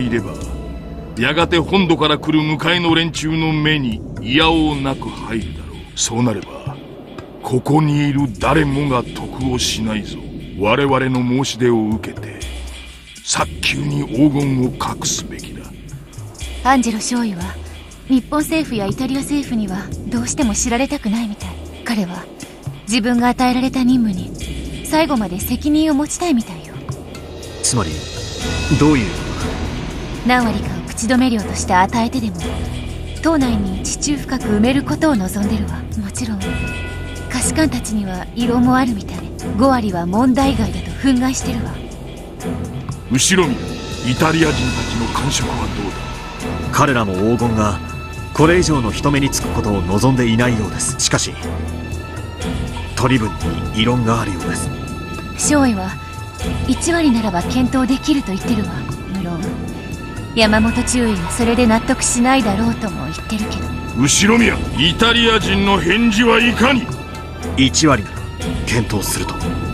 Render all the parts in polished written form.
いれば、やがて本土から来る迎えの連中の目にいやおうなく入るだろう。そうなればここにいる誰もが得をしないぞ。我々の申し出を受けて早急に黄金を隠すべきだ。 アンジェロ少尉は日本政府やイタリア政府にはどうしても知られたくないみたい。彼は自分が与えられた任務に最後まで責任を持ちたいみたいよ。 つまりどういう？ 何割かを口止め料として与えてでも島内に地中深く埋めることを望んでるわ。もちろん下士官たちには異論もあるみたい。5割は問題外だと憤慨してるわ。 後ろ見、イタリア人たちの感触はどうだ？ 彼らも黄金がこれ以上の人目につくことを望んでいないようです。しかし取り分に異論があるようです。 少尉は1割ならば検討できると言ってるわ。無論山本中尉がそれで納得しないだろうとも言ってるけど。 後ろ宮、イタリア人の返事はいかに？ 1 割なら検討すると。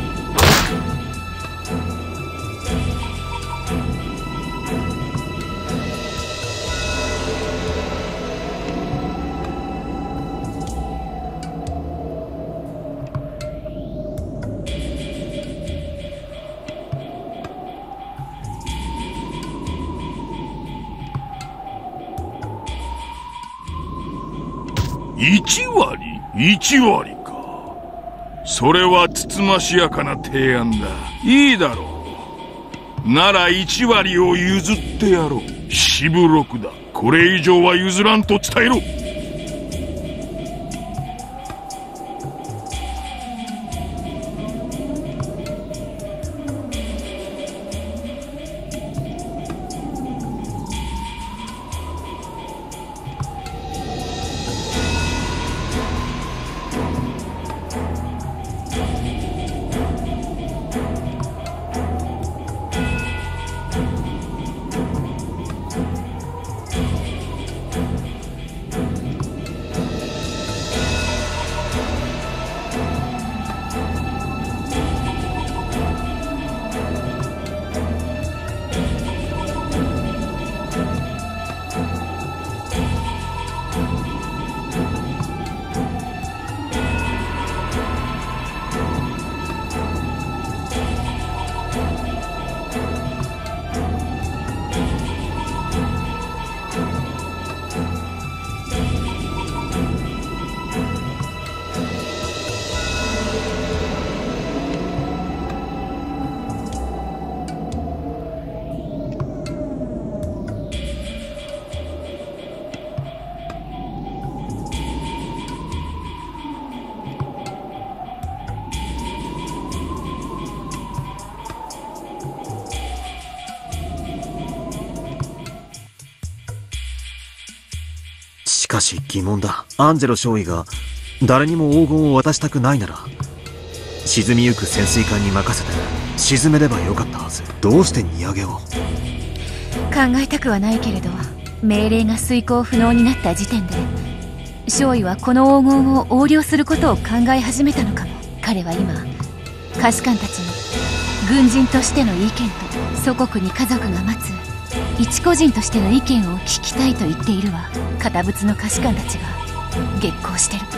1割？1割か。それはつつましやかな提案だ。いいだろう。なら1割を譲ってやろう。しぶろくだ。これ以上は譲らんと伝えろ。 しかし疑問だ。アンジェロ少尉が誰にも黄金を渡したくないなら沈みゆく潜水艦に任せて沈めればよかったはず。どうして荷揚げを？ 考えたくはないけれど命令が遂行不能になった時点で少尉はこの黄金を横領することを考え始めたのかも。彼は今下士官たちに軍人としての意見と祖国に家族が待つ一個人としての意見を聞きたいと言っているわ。堅物の下士官たちが激高してる。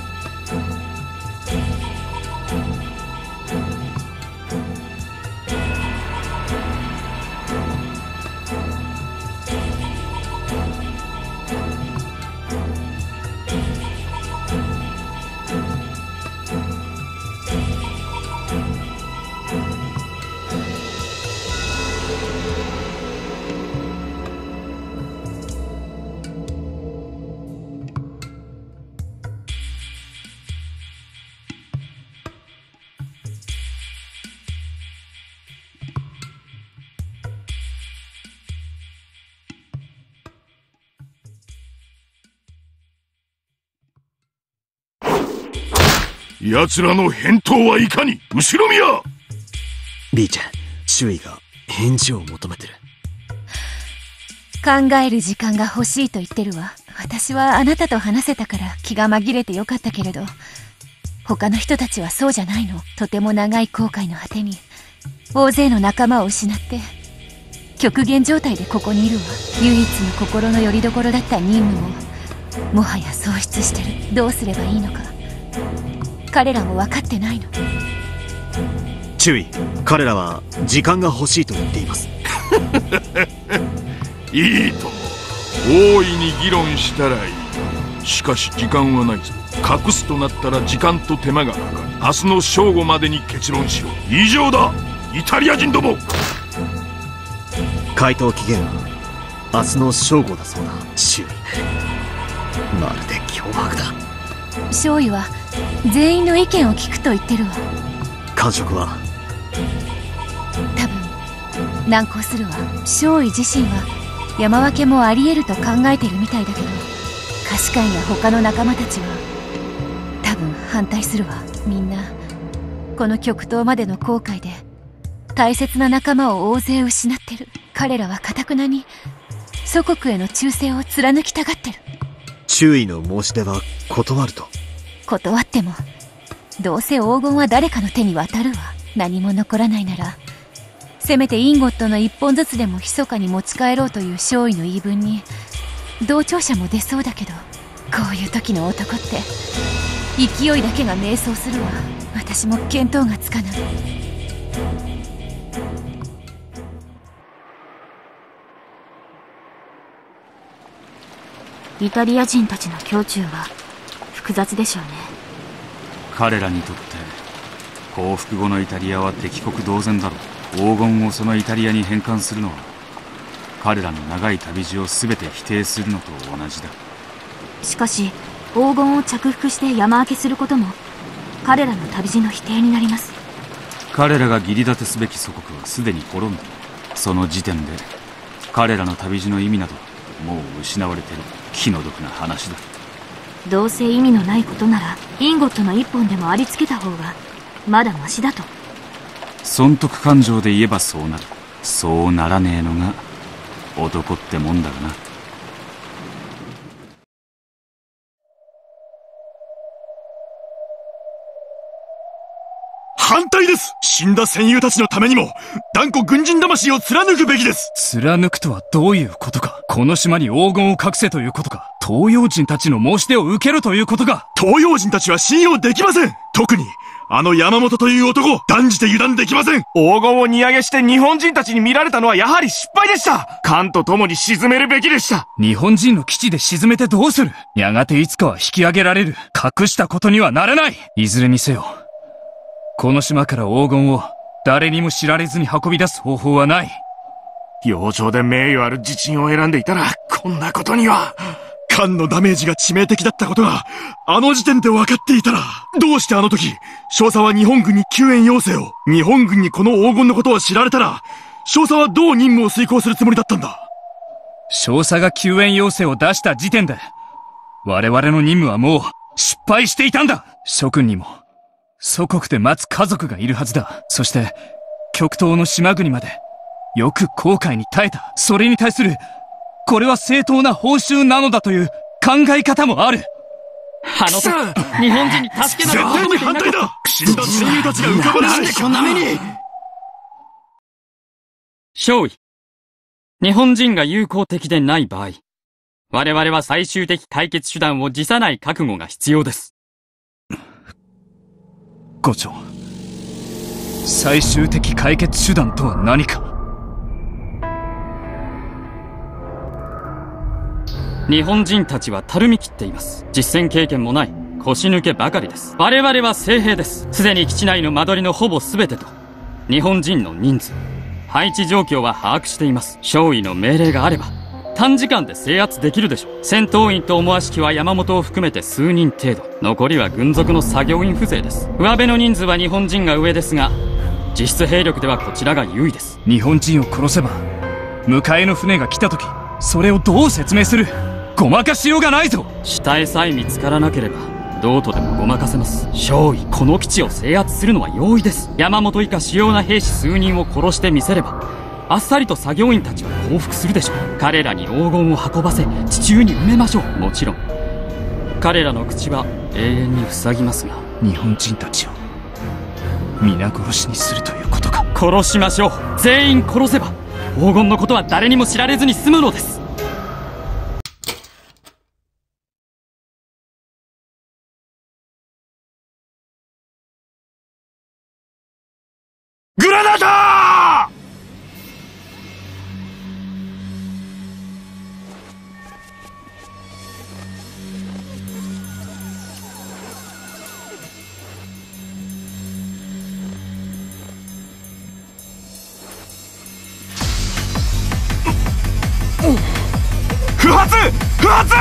奴らの返答はいかに？後ろ宮！ リーチェ、周囲が返事を求めてる。 考える時間が欲しいと言ってるわ。私はあなたと話せたから気が紛れてよかったけれど、他の人たちはそうじゃないの。とても長い後悔の果てに大勢の仲間を失って極限状態でここにいるわ。唯一の心の拠り所だった任務ももはや喪失してる。どうすればいいのか彼らも分かってないの。 注意、彼らは時間が欲しいと言っています。 いいとも、大いに議論したらいい。しかし時間はないぞ。隠すとなったら時間と手間がかかる。明日の正午までに結論しろ。以上だ、イタリア人ども。 回答期限は明日の正午だそうだ。周囲まるで脅迫だ。 少尉は全員の意見を聞くと言ってるわ。 感触は多分難航するわ。少尉自身は山分けもあり得ると考えてるみたいだけど、下士官や他の仲間たちは多分反対するわ。みんなこの極東までの航海で大切な仲間を大勢失ってる。彼らは堅くなに祖国への忠誠を貫きたがってる。 注意の申し出は断ると。 断ってもどうせ黄金は誰かの手に渡るわ。何も残らないならせめてインゴットの一本ずつでも密かに持ち帰ろうという少尉の言い分に同調者も出そうだけど、こういう時の男って勢いだけが迷走するわ。私も見当がつかない。イタリア人たちの胸中は複雑でしょうね。 彼らにとって降伏後のイタリアは敵国同然だろう。黄金をそのイタリアに返還するのは彼らの長い旅路を全て否定するのと同じだ。 しかし黄金を着服して山分けすることも彼らの旅路の否定になります。 彼らが義理立てすべき祖国はすでに滅んだ。その時点で彼らの旅路の意味などもう失われてる。気の毒な話だ。 どうせ意味のないことならインゴットの一本でもありつけた方がまだマシだと。 損得感情で言えばそうなる。そうならねえのが男ってもんだがな。 反対です。死んだ戦友たちのためにも断固軍人魂を貫くべきです。 貫くとはどういうことか。この島に黄金を隠せということか。東洋人たちの申し出を受けるということか。 東洋人たちは信用できません。特にあの山本という男、断じて油断できません。 黄金を荷上げして日本人たちに見られたのはやはり失敗でした。艦と共に沈めるべきでした。 日本人の基地で沈めてどうする。やがていつかは引き上げられる。隠したことにはならない。いずれにせよこの島から黄金を誰にも知られずに運び出す方法はない。 洋上で名誉ある自鎮を選んでいたらこんなことには。 艦のダメージが致命的だったことがあの時点で分かっていたら、どうしてあの時少佐は日本軍に救援要請を。日本軍にこの黄金のことを知られたら少佐はどう任務を遂行するつもりだったんだ。 少佐が救援要請を出した時点で我々の任務はもう失敗していたんだ。諸君にも祖国で待つ家族がいるはずだ。そして極東の島国までよく航海に耐えた。それに対するこれは正当な報酬なのだという考え方もある。 あの時日本人に助けなど絶対に反対だ。死んだ親友たちが浮かばれない。 こんな目に。少尉、日本人が友好的でない場合、我々は最終的解決手段を辞さない覚悟が必要です。 伍長、最終的解決手段とは何か。 日本人たちはたるみ切っています。実戦経験もない腰抜けばかりです。我々は精兵です。すでに基地内の間取りのほぼ全てと日本人の人数、配置状況は把握しています。少尉の命令があれば短時間で制圧できるでしょう。戦闘員と思わしきは山本を含めて数人程度。残りは軍属の作業員風情です。上辺の人数は日本人が上ですが、実質兵力ではこちらが優位です。 日本人を殺せば迎えの船が来た時それをどう説明する。ごまかしようがないぞ。 死体さえ見つからなければどうとでもごまかせます。少尉、この基地を制圧するのは容易です。山本以下主要な兵士数人を殺してみせればあっさりと作業員たちは降伏するでしょう。彼らに黄金を運ばせ地中に埋めましょう。もちろん彼らの口は永遠に塞ぎますが、 日本人たちを皆殺しにするということか。 殺しましょう。全員殺せば黄金のことは誰にも知られずに済むのです。 グラナダー！不発！不発！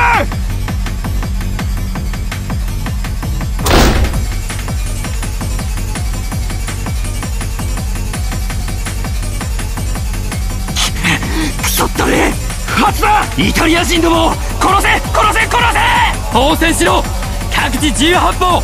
くそったれ！不発だ！イタリア人どもを殺せ！殺せ！殺せ！ 応戦しろ！各自自由発砲！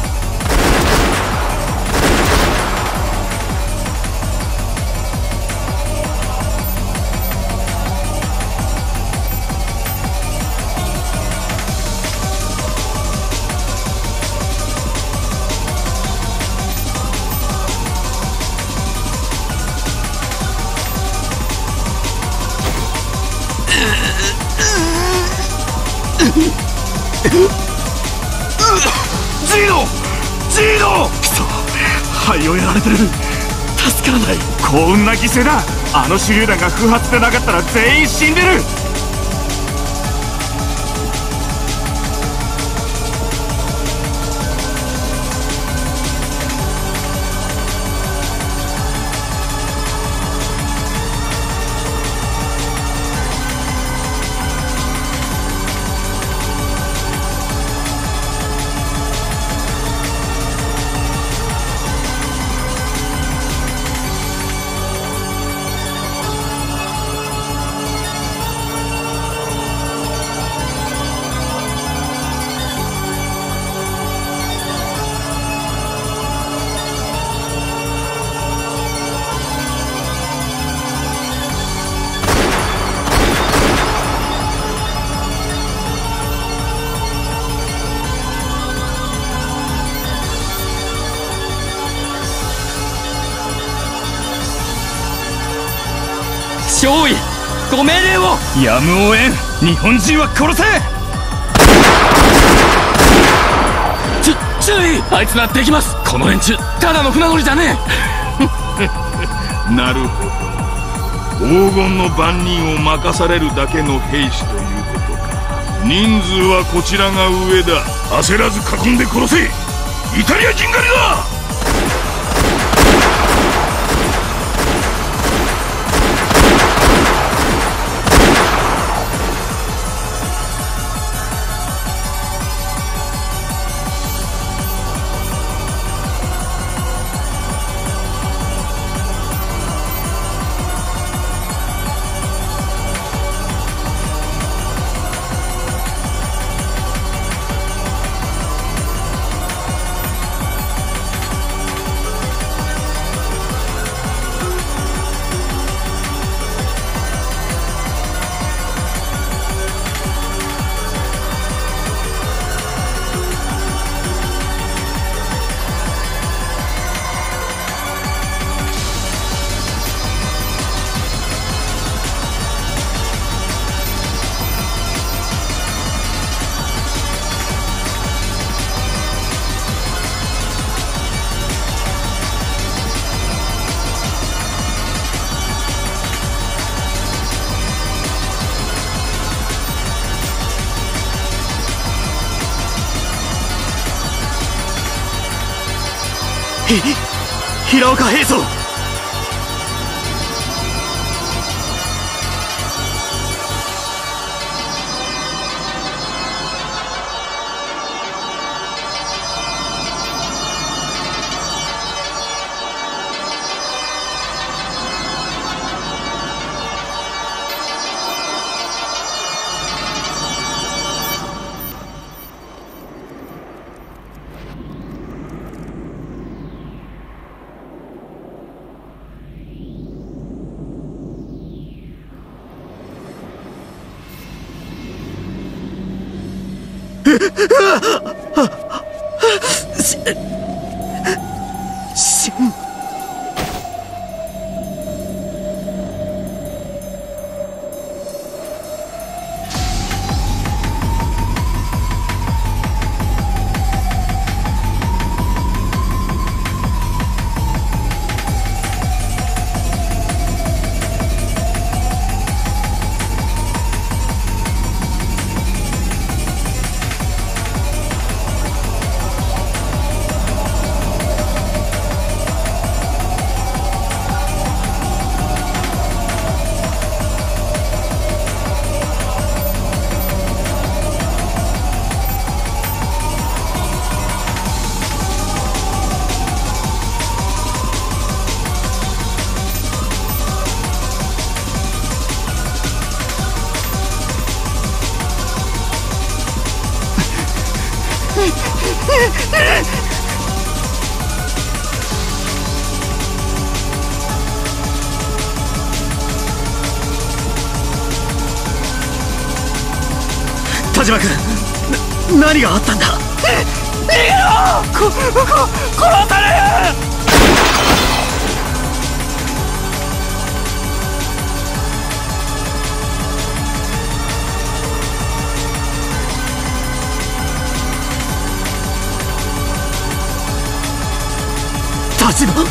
ジーノ！ジーノ！くそ！肺をやられてる。助からない。幸運な犠牲だ。あの手榴弾が不発でなかったら全員死んでる。 少尉、ご命令を。 やむをえん。日本人は殺せ。 注意！あいつらできます。この連中ただの船乗りじゃねえ。なるほど、黄金の番人を任されるだけの兵士ということか。人数はこちらが上だ。焦らず囲んで殺せ。イタリア人狩りだ。 平岡兵曹。 田島君、何があったんだ。 逃げろ。殺される。 田島。